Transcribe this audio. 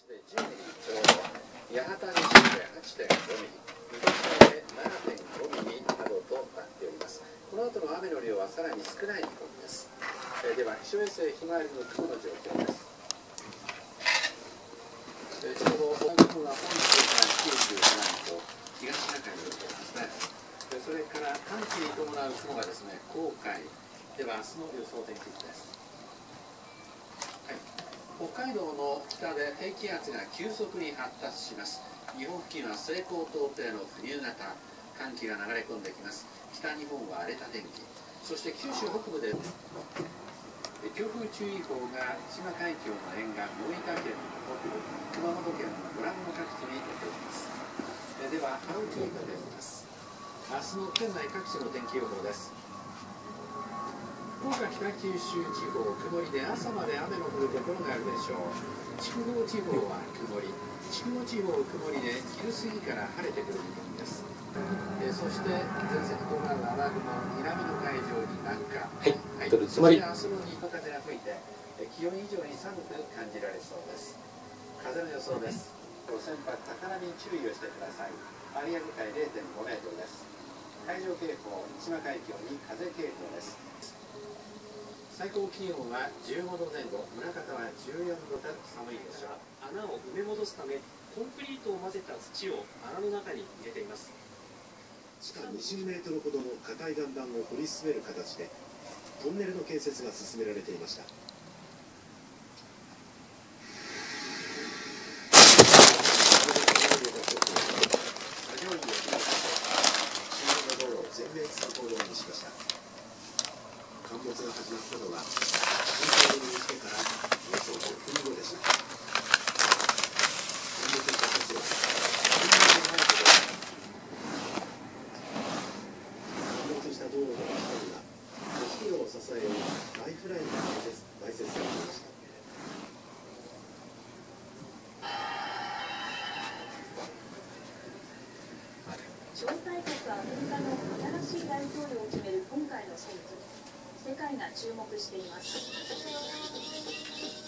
で10ミリちょうど、八幡西で8.5ミリ、水戸で7.5ミリなどとなっております。この後の雨の量はさらに少ない見込みです。では気象衛星ひまわりの雲の状況です。ちょうど雨雲が本州から97と東シナ海に降っていますね。それから寒気に伴う雲がですね、黄海では明日の予想天気図です。北海道の北で低気圧が急速に発達します。日本付近は西高東低の冬型、寒気が流れ込んできます。北日本は荒れた天気、そして九州北部で強風注意報が千葉海峡の沿岸、大分県の北部、熊本県のご覧の各地に出ております。では波浪注意報であります。明日の県内各地の天気予報です。福岡北九州地方、曇りで朝まで雨の降るところがあるでしょう。筑後地方は曇り、筑後地方曇りで昼過ぎから晴れてくる見込みです。そして前線に伴う雨雲、南の海上に南下。つまり明日の西風が吹いて気温以上に寒く感じられそうです。風の予想です。船舶高波に注意をしてください。有明海 0.5 メートルです。海上警報、千葉海峡に風警報です。最高気温は15度前後、宗像は14度と寒いでしょう。 穴を埋め戻すため、コンクリートを混ぜた土を穴の中に入れています。 地下20メートルほどの固い岩盤を掘り進める形でトンネルの建設が進められていました。作業員を周辺の道路を全面通行止めにしました。陥没が始まったのは緊急にしてからおよそ5分後でした。陥没した土地は陥没した道路の下には都市を支えるライフラインが埋設されていました。 超大国アメリカの新しい大統領を決める今回の選挙、世界が注目しています。